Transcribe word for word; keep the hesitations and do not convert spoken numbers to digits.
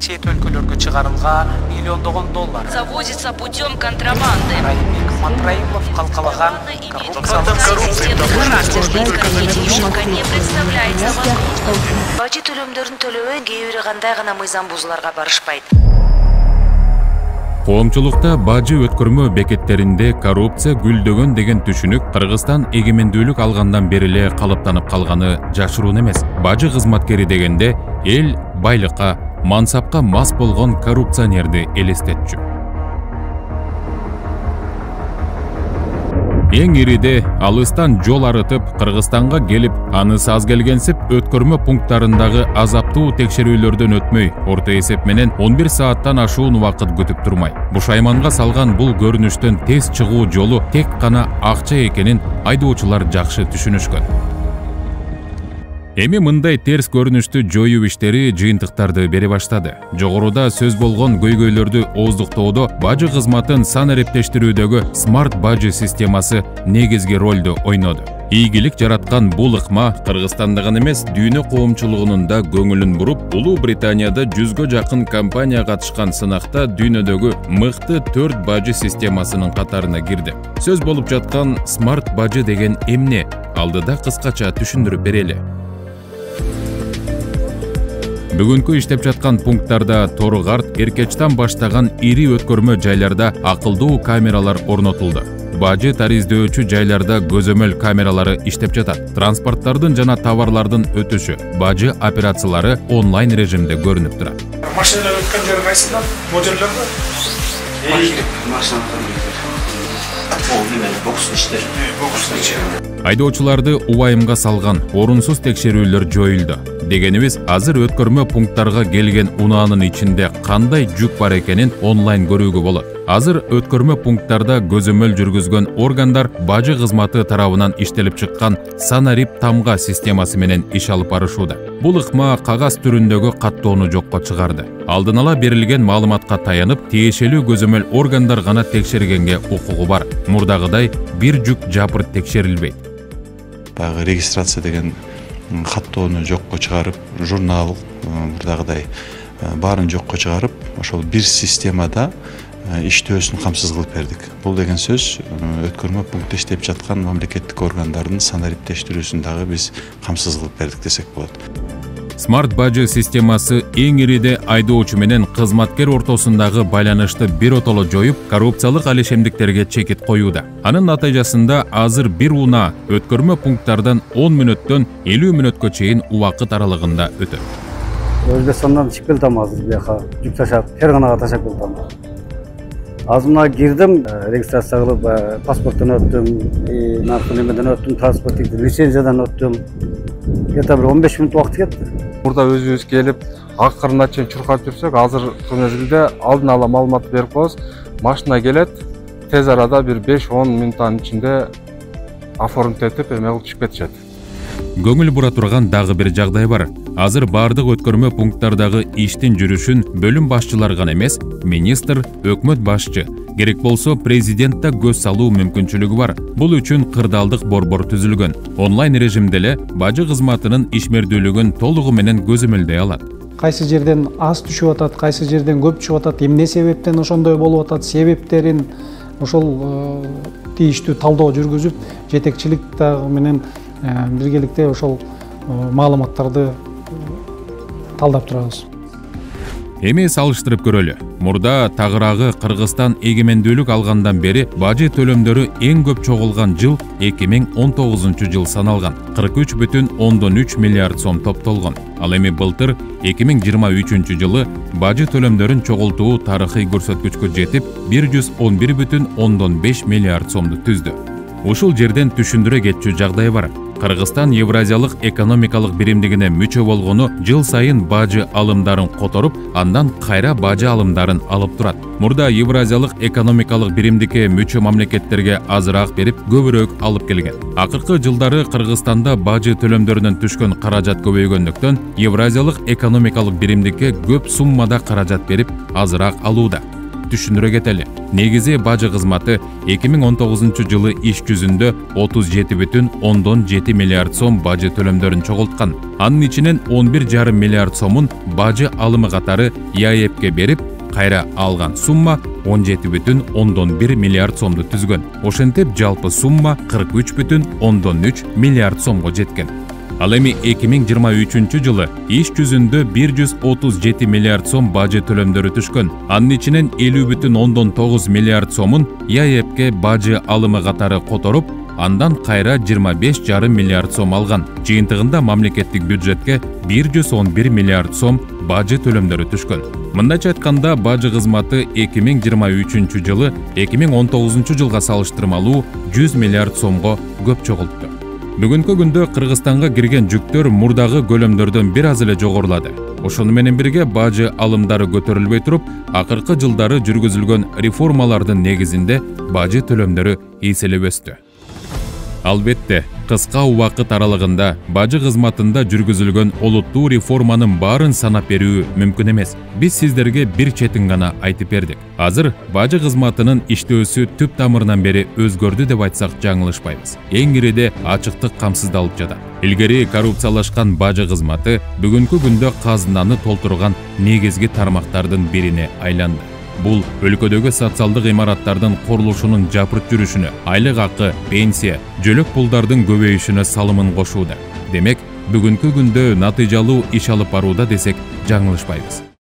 чет өлкөлөргө чыгарылган миллиондогон доллар завозится путем контрабанды. Райымбек Матраимов калкалаган коррупциялык не представляется возможным. Бажы төлөмдөрүн төлөбөй кээ бири кандай гана мыйзам бузууларга барышпайт. Коомчулукта бажы өткөрмө бекеттеринде коррупция гүлдөгөн деген түшүнүк Кыргызстан эгемендүүлүк алгандан бери эле калыптанып калганы жашыруун эмес. Бажы кызматкери дегенде эл байлыкка, мансапка мас болгон коррупционерди элестетчү. Эң ириде алыстан жол арытып Кыргызстанга келип, анысы аз келгенсип өткөрмө пункттарындагы азаптуу текшерүүлөрдөн өтмөй, орто эсеп менен он бир сааттан ашуун убакыт күтүп турмай. Бушайманга салган бул көрүнүштөн тез чыгуу жолу тек гана акча экенин айдоочулар жакшы түшүнүшкөн. Эми мындай терс көрүнүштү жоюу иштери жыйынтыктарды бере баштады. Жогоруда сөз болгон көйгөйлөрдү ооздуктоодо бажы кызматын сан эрептештирүүдөгү смарт бажы системасы негизги ролду ойноду. Ийгилик жараткан бул ыкма Кыргызстанда гана эмес, дүйнө коомчулугунун да көңүлүн буруп, Улуу Британияда жүзгө жакын компания катышкан сынакта дүйнөдөгү мыкты төрт бажы системасынын катарына кирди. Сөз болуп жаткан смарт бажы деген эмне? Алдыда кыскача түшүндүрүп берели. Бүгүнкү иштеп жаткан пункттарда Торгарт, Эркечтан баштаган ири өткөрмө жайларда акылдуу камералар орнотулду. Бажы тариздөөчү жайларда көзөмөл камералары иштеп жатат. Транспорттардын жана товарлардын өтүшү, бажы операциялары онлайн режимде көрүнүп турат. Машиналар өткөн жер кайсында? Модерлер бар? Машиналар Айдоочуларды убайымга салган орунсуз текшерүүлөр жоюлду. Дегенибиз, азыр өткөрмө пункттарга келген унаанын ичинде кандай жүк бар экенин онлайн көрүүгө болот. Азыр өткөрмө пункттарда көзөмөл жүргүзгөн органдар бажы кызматы тарабынан иштелип чыккан санарип тамга системасы менен иш алып барышууда. Бул ыкма кагаз түрүндөгү каттоону жокко чыгарды. Алдын ала берилген маалыматка таянып, тиешелүү көзөмөл органдар гана текшергенге укугу бар. Мурдагыдай бир жүк жапырт текшерилбейт. Багы регистрация деген каттоону жокко чыгарып, журнал мурдагыдай баарын жокко чыгарып, ошол бир системада иштөөсүн камсыз кылып бердик. Бул деген сөз өткөрмө пунктте иштеп жаткан мамлекеттик органдардын санариптештирүүсүн дагы биз камсыз кылып бердик десек болот. Смарт бажы системасы эң ириде айдоочу менен кызматкер ортосундагы байланышты бир отоло жоюп, коррупциялык алешемдиктерге чекит коюуда. Анын натыйжасында азыр бир унаа өткөрмө пункттардан он мүнөттөн элүү мүнөткө чейин убакыт аралыгында өтөт. Өзбекстандан чыгып келдим азыр бияка, жүк ташап, Ферганага ташап келдим. Азыр мына кирдим, регистрация кылып, паспорттон өттүм, наркы немеден өттүм, транспорттик лицензиядан өттүм. Где-то бир он беш мүнөт убакыт кетти. Burada özümüz gelip akırına çen çurkap жүрсек, hazır mezgilde aldın ala malumat berip koyuz. Maşına gelet, tez arada bir beş on minutun içinde оформить etip emeği çıkıp ketişet. Көңүл бура турган дагы бир жагдай бар. Азыр бардык өткөрмө пункттардагы иштин жүрүшүн бөлүм башчылары гана эмес, министр, өкмөт башчы, керек болсо президент да көз салуу мүмкүнчүлүгү бар. Бул үчүн кырдаалдык борбор түзүлгөн. Онлайн режимде эле бажы кызматынын ишмердүүлүгүн толугу менен көзөмөлдөй алат. Кайсы жерден аз түшүп атат, кайсы жерден көп түшүп атат, эмне себептен ошондой болуп атат, себептерин ошол тийиштүү талдоо жүргүзүп, жетекчилик дагы менен биргеликте ошол маалыматтарды талдап турабыз. Эми салыштырып көрөлү. Мурда тагыраагы Кыргызстан эгемендүүлүк алгандан бери бажы төлөмдөрү эң көп чогулган жыл эки миң он тогузунчу жыл саналган. кырк үч бүтүн ондон үч миллиард сом топтолгон. Ал эми былтыр эки миң жыйырма үчүнчү жылы бажы төлөмдөрүн чогултуу тарыхый көрсөткүчкө жетип бир жүз он бир бүтүн ондон беш миллиард сомду түздү. Ушул жерден түшүндүрө кетчү жагдай бар. Кыргызстан Евразиялык экономикалык биримдигине мүчө болгону жыл сайын бажы алымдарын которуп, андан кайра бажы алымдарын алып турат. Мурда Евразиялык экономикалык биримдикке мүчө мамлекеттерге азыраак берип, көбүрөөк алып келген. Акыркы жылдары Кыргызстанда бажы төлөмдөрүнөн түшкөн каражат көбөйгөндүктөн Евразиялык экономикалык биримдикке көп суммада каражат берип, азыраак алууда. түшүнүрө кетели. Негизи бажы кызматы эки миң он тогузунчу жылы иш жүзүндө отуз жети бүтүн ондон жети миллиард сом бажы төлөмдөрүн чогулткан. Анын ичинен он бир жарым миллиард сомун бажы алымы катары ЯЭПке берип, кайра алган сумма он жети бүтүн ондон бир миллиард сомду түзгөн. Ошентип жалпы сумма кырк үч бүтүн ондон үч миллиард сомго жеткен. Ал эми эки миң жыйырма үчүнчү жылы иш жүзүндө бир жүз отуз жети миллиард сом бажы төлөмдөрү түшкөн. Анын ичинен элүү бүтүн ондон тогуз миллиард сомун ЯЭПке бажы алымы катары которуп, андан кайра жыйырма беш жарым миллиард сом алган. Жыйынтыгында мамлекеттик бюджетке бир жүз он бир миллиард сом бажы төлөмдөрү түшкөн. Мындайча айтканда, бажы кызматы эки миң жыйырма үчүнчү жылы эки миң он тогузунчу жылга салыштырмалуу жүз миллиард сомго көп чогултту. Бүгүнкү күндө Кыргызстанга кирген жүктөр мурдагы көлөмдөрдөн бир аз эле жогорулады. Ошону менен бирге бажы алымдары көтөрүлбөй туруп, акыркы жылдары жүргүзүлгөн реформалардын негизинде бажы төлөмдөрү эселеп өстү. Албетте, кыска убакыт аралыгында бажы кызматында жүргүзүлгөн олуттуу реформанын баарын санап берүү мүмкүн эмес. Биз сиздерге бир четин гана айтып бердик. Азыр бажы кызматынын иштөөсү түп тамырынан бери өзгөрдү деп айтсак жаңылышпайбыз. Эң ириде ачыктык камсыздалып жатат. Илгери коррупциялашкан бажы кызматы бүгүнкү күндө казынаны толтурган негизги тармактардын бирине айланды. Бул өлкөдөгү социалдык имараттардын курулушунун жапырт жүрүшүнө, айлык акы, пенсия, жөлөк пулдардын көбөйүшүнө салымын кошууда. Демек, бүгүнкү күндө натыйжалуу иш алып барууда десек жаңылышпайбыз.